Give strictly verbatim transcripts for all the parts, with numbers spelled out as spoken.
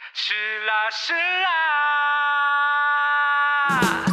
是啦是啦。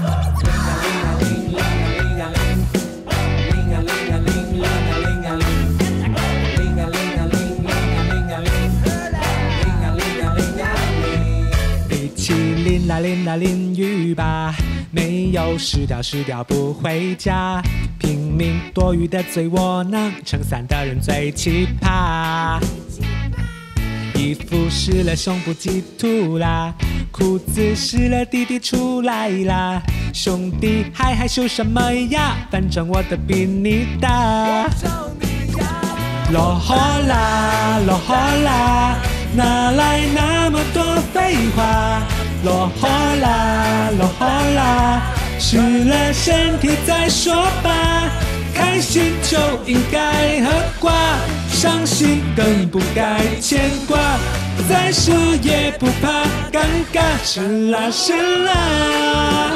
比起淋啦淋啦淋雨吧，没有湿掉湿掉不回家。拼命躲雨的最窝囊，撑伞的人最奇葩。衣服湿了胸部挤吐啦，裤子湿了弟弟出来啦，兄弟还害羞什么呀？反正我的比你大。落后啦落后啦，哪来那么多废话？落后啦落后啦，湿了身体再说吧。开心就应该喝挂，伤心更不该牵挂。再输也不怕尴尬，是啦是啦。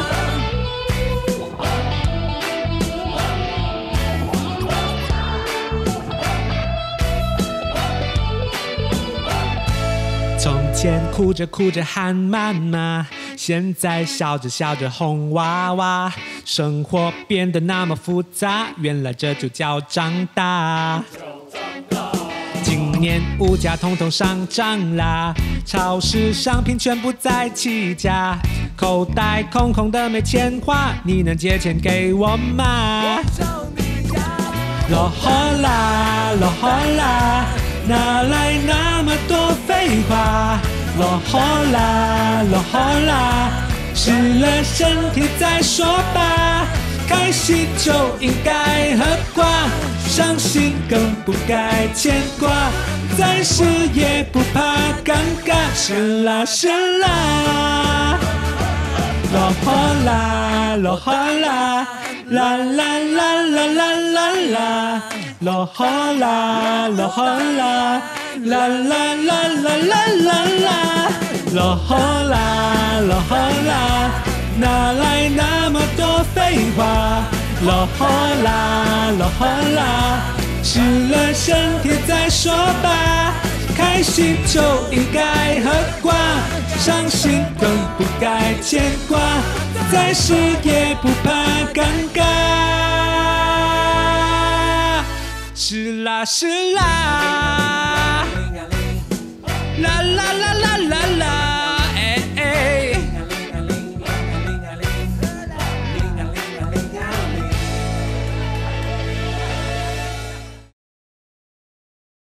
从前哭着哭着喊妈妈，现在笑着笑着哄娃娃。生活变得那么复杂，原来这就叫长大。今年物价统统上涨啦，超市商品全部在起价，口袋空空的没钱花，你能借钱给我吗？落后啦落后啦，哪来那么多废话？落后啦落后啦，湿了身体再说吧。开心就应该喝挂，伤心更不该牵挂。再输也不怕尴尬，是啦是啦。落后啦落后啦，啦啦啦啦啦啦啦。落后啦落后啦，啦啦啦啦啦啦啦。落后啦落后啦，哪来那么多废话？落后啦落后啦，湿了身体再说吧。开心就应该喝挂，伤心更不该牵挂。再输也不怕尴尬，是啦是啦。